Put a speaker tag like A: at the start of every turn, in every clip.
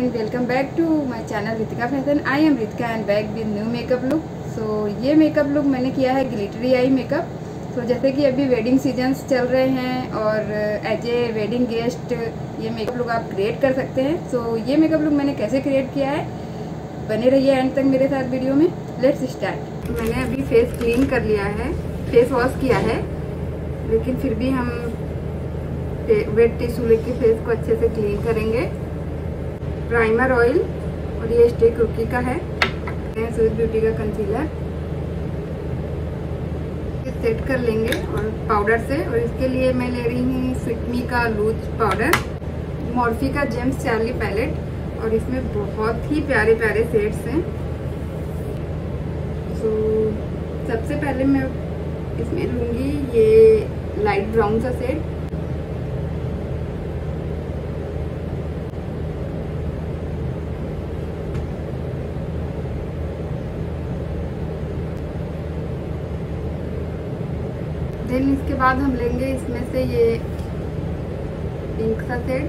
A: Welcome back to my channel Ritika fashion. I am Ritika and back with new makeup look. So ये makeup look मैंने किया है glittery eye makeup. तो जैसे कि अभी वेडिंग सीजन्स चल रहे हैं और एज ए वेडिंग गेस्ट ये मेकअप लुक आप क्रिएट कर सकते हैं। सो ये मेकअप लुक मैंने कैसे क्रिएट किया है, बने रहिए एंड तक मेरे साथ वीडियो में। Let's start. मैंने अभी फेस क्लीन कर लिया है, फेस वॉश किया है, लेकिन फिर भी हम वेट टिश्यू लेके फेस को अच्छे से क्लीन करेंगे। प्राइमर ऑयल और ये स्टे क्रूकी का है, स्वीट ब्यूटी का कंसीलर सेट कर लेंगे और पाउडर से। और इसके लिए मैं ले रही हूँ फिटमी का लूज पाउडर, मॉर्फी का जेम्स चार्ली पैलेट, और इसमें बहुत ही प्यारे प्यारे शेड्स हैं। तो सबसे पहले मैं इसमें लूँगी ये लाइट ब्राउन सा शेड। देन इसके बाद हम लेंगे इसमें से ये पिंक सा शेड।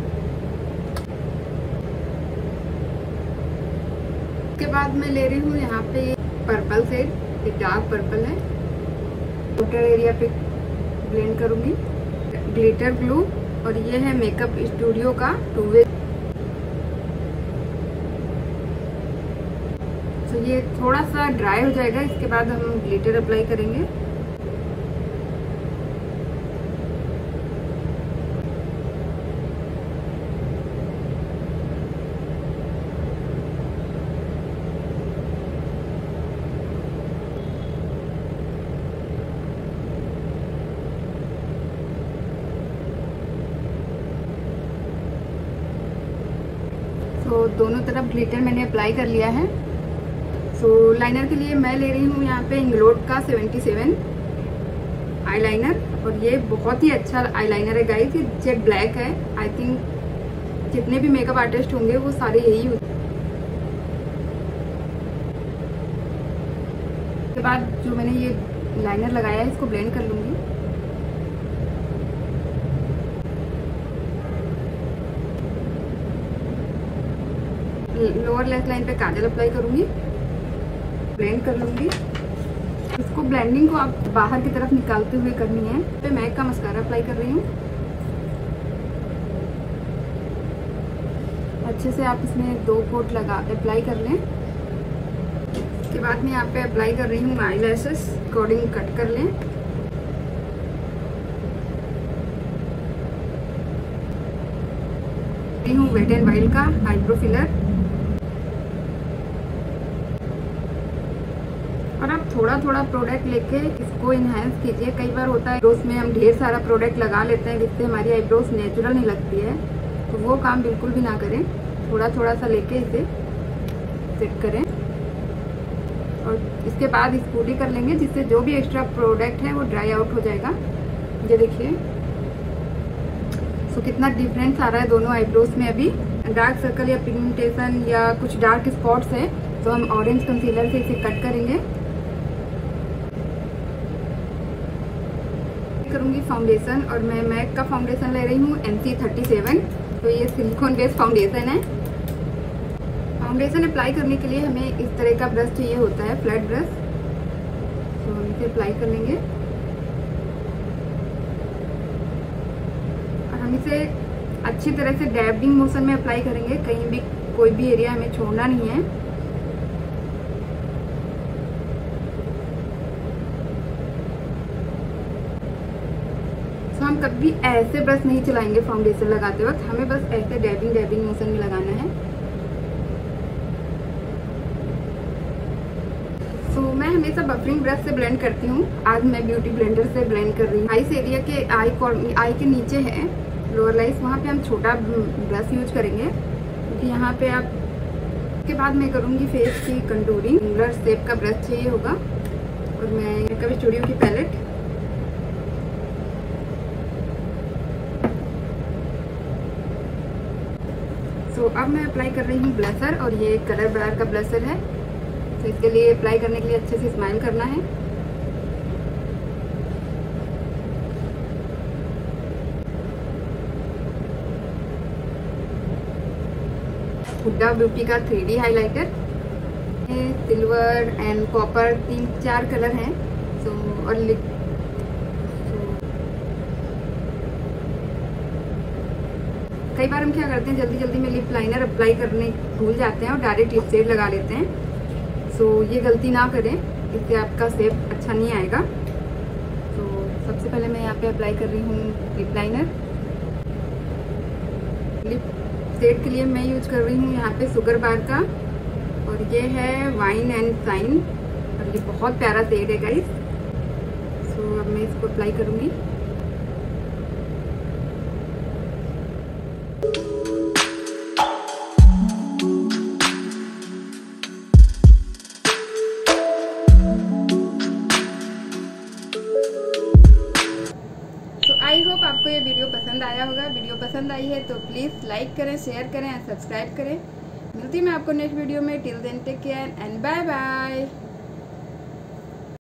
A: इसके बाद मैं ले रही हूँ यहाँ पे पर्पल शेड, ये डार्क पर्पल है। आउटर एरिया पे ब्लेंड करूँगी। ग्लिटर ग्लू, और ये है मेकअप स्टूडियो का 2-वे। तो ये थोड़ा सा ड्राई हो जाएगा, इसके बाद हम ग्लिटर अप्लाई करेंगे। तो दोनों तरफ ग्लिटर मैंने अप्लाई कर लिया है। सो लाइनर के लिए मैं ले रही हूँ यहाँ पे इंग्लोड का 77 आईलाइनर, और ये बहुत ही अच्छा आईलाइनर है गाइस। ये जेट ब्लैक है। आई थिंक जितने भी मेकअप आर्टिस्ट होंगे वो सारे यही यूज। उसके बाद जो मैंने ये लाइनर लगाया है इसको ब्लेंड कर लूँगी। लोअर लेस लाइन पे काजल अप्लाई करूंगी, ब्लेंड कर लूंगी। इसको ब्लेंडिंग को आप बाहर की तरफ निकालते हुए करनी है। पे मैक का मस्कारा अप्लाई कर रही हूँ। अच्छे से आप इसमें 2 कोट अप्लाई कर लें। इसके बाद में यहाँ पे अप्लाई कर रही हूँ आई लैशेस, अकॉर्डिंग कट कर लें। हूँ वेट एंड वाइल्ड का आईब्रो फिलर। और आप थोड़ा थोड़ा प्रोडक्ट लेके इसको इनहेंस कीजिए। कई बार होता है उसमें हम ढेर सारा प्रोडक्ट लगा लेते हैं जिससे हमारी आईब्रोज नेचुरल नहीं लगती है, तो वो काम बिल्कुल भी ना करें। थोड़ा थोड़ा सा लेके इसे सेट करें और इसके बाद स्पूली कर लेंगे, जिससे जो भी एक्स्ट्रा प्रोडक्ट है वो ड्राई आउट हो जाएगा। ये देखिए तो कितना डिफरेंस आ रहा है दोनों आईब्रोज में। अभी डार्क सर्कल या पिगमेंटेशन या कुछ डार्क स्पॉट्स है, तो हम ऑरेंज कंसीलर से इसे कट करेंगे। करूंगी फाउंडेशन, और मैं मैक का फाउंडेशन ले रही हूँ NC37। तो ये सिलिकॉन बेस्ड फाउंडेशन है। फाउंडेशन अप्लाई करने के लिए हमें इस तरह का ब्रश चाहिए होता है, फ्लैट ब्रश। तो हम इसे अप्लाई कर लेंगे और हम इसे अच्छी तरह से डैबिंग मोशन में अप्लाई करेंगे। कहीं भी कोई भी एरिया हमें छोड़ना नहीं है। तो हम कभी ऐसे ब्रश नहीं चलाएंगे फाउंडेशन लगाते वक्त, हमें बस ऐसे डैबिंग मोशन में लगाना है। तो मैं हमेशा बफरिंग ब्रश से ब्लेंड करती हूँ। आज मैं ब्यूटी ब्लेंडर से ब्लेंड कर रही हूँ। आईज एरिया के आई के नीचे है लोअर लाइस, वहाँ पे हम छोटा ब्रश यूज करेंगे, क्योंकि यहाँ पे आप। उसके बाद मैं करूँगी फेस की कंटूरिंग। एंगुलर शेप का ब्रश चाहिए होगा, और मैं मेकअप स्टूडियो की पैलेट। तो अब मैं अप्लाई कर रही हूँ ब्लशर, और ये कलर बार का ब्लशर है। तो इसके लिए अप्लाई करने के लिए अच्छे से स्माइल करना है। हुड्डा ब्यूटी का 3D highlighter. Silver and copper 3-4 colour हैं। और कई बार हम क्या करते हैं, जल्दी जल्दी में लिप लाइनर अप्लाई करने भूल जाते हैं और डायरेक्ट लिप शेड लगा लेते हैं। सो ये गलती ना करें, इससे आपका शेप अच्छा नहीं आएगा। तो सबसे पहले मैं यहाँ पे अप्लाई कर रही हूँ लिप लाइनर। लिप शेड के लिए मैं यूज कर रही हूँ यहाँ पे शुगर बार का, और ये है वाइन एंड शाइन, और ये बहुत प्यारा शेड है गाइस। सो अब मैं इसको अप्लाई करूँगी। आई होप आपको ये वीडियो पसंद आया होगा। वीडियो पसंद आई है तो प्लीज़ लाइक करें, शेयर करें एंड सब्सक्राइब करें। मिलती मैं आपको नेक्स्ट वीडियो में। Till then take care and bye bye.